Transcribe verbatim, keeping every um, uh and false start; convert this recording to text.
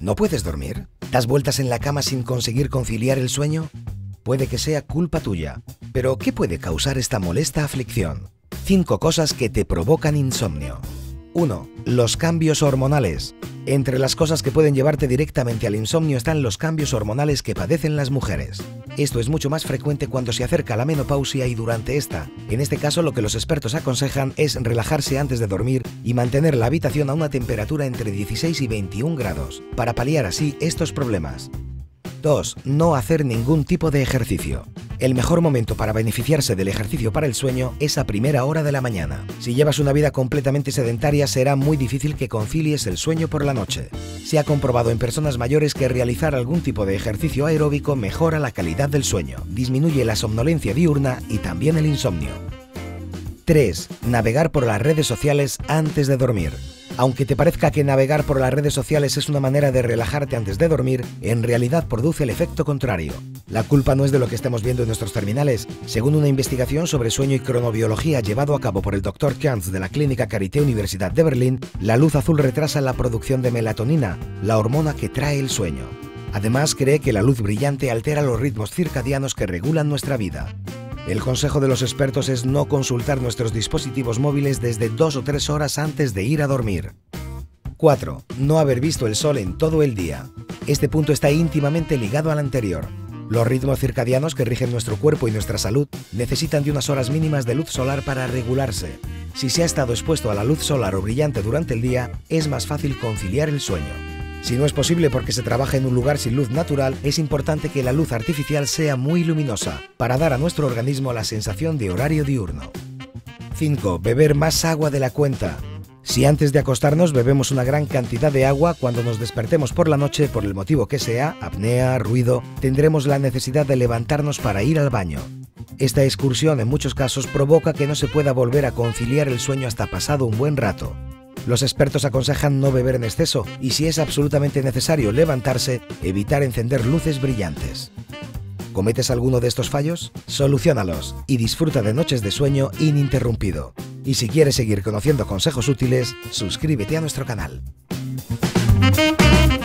¿No puedes dormir? ¿Das vueltas en la cama sin conseguir conciliar el sueño? Puede que sea culpa tuya. Pero, ¿qué puede causar esta molesta aflicción? cinco cosas que te provocan insomnio. uno. Los cambios hormonales. Entre las cosas que pueden llevarte directamente al insomnio están los cambios hormonales que padecen las mujeres. Esto es mucho más frecuente cuando se acerca la menopausia y durante esta. En este caso, lo que los expertos aconsejan es relajarse antes de dormir y mantener la habitación a una temperatura entre dieciséis y veintiún grados, para paliar así estos problemas. dos. No hacer ningún tipo de ejercicio. El mejor momento para beneficiarse del ejercicio para el sueño es a primera hora de la mañana. Si llevas una vida completamente sedentaria, será muy difícil que concilies el sueño por la noche. Se ha comprobado en personas mayores que realizar algún tipo de ejercicio aeróbico mejora la calidad del sueño, disminuye la somnolencia diurna y también el insomnio. tres. Navegar por las redes sociales antes de dormir. Aunque te parezca que navegar por las redes sociales es una manera de relajarte antes de dormir, en realidad produce el efecto contrario. La culpa no es de lo que estemos viendo en nuestros terminales. Según una investigación sobre sueño y cronobiología llevado a cabo por el doctor Kantz de la Clínica Charité Universidad de Berlín, la luz azul retrasa la producción de melatonina, la hormona que trae el sueño. Además, cree que la luz brillante altera los ritmos circadianos que regulan nuestra vida. El consejo de los expertos es no consultar nuestros dispositivos móviles desde dos o tres horas antes de ir a dormir. cuatro. No haber visto el sol en todo el día. Este punto está íntimamente ligado al anterior. Los ritmos circadianos que rigen nuestro cuerpo y nuestra salud necesitan de unas horas mínimas de luz solar para regularse. Si se ha estado expuesto a la luz solar o brillante durante el día, es más fácil conciliar el sueño. Si no es posible porque se trabaja en un lugar sin luz natural, es importante que la luz artificial sea muy luminosa, para dar a nuestro organismo la sensación de horario diurno. cinco. Beber más agua de la cuenta. Si antes de acostarnos bebemos una gran cantidad de agua, cuando nos despertemos por la noche, por el motivo que sea, apnea, ruido, tendremos la necesidad de levantarnos para ir al baño. Esta excursión en muchos casos provoca que no se pueda volver a conciliar el sueño hasta pasado un buen rato. Los expertos aconsejan no beber en exceso y, si es absolutamente necesario levantarse, evitar encender luces brillantes. ¿Cometes alguno de estos fallos? Soluciónalos y disfruta de noches de sueño ininterrumpido. Y si quieres seguir conociendo consejos útiles, suscríbete a nuestro canal.